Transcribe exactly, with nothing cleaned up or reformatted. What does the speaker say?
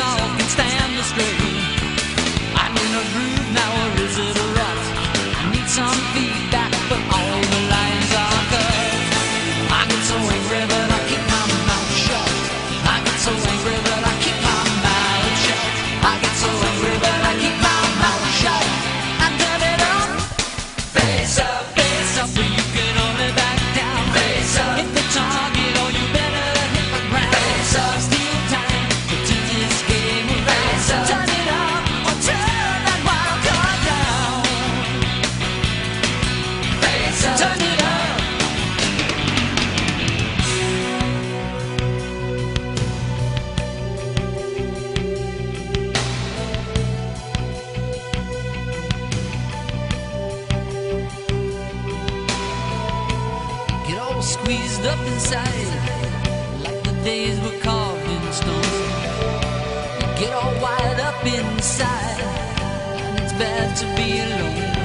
all can stand the strain. I'm in a groove now, or is it a rut? I need some feedback, but all the lines are cut. I get so angry that I keep my mouth shut. I get so angry that I keep my mouth shut. I get so angry that I keep my mouth shut. I turn it up, face up, face up, so you can only back down. Face up, hit the target, or you better hit the ground. Face up, steal time to turn this game around. Face up, turn it up, or turn that wild card down. Face up, turn it up. Get all squeezed up inside, like the days were carved in stone. You get all wired up inside, and it's bad to be alone.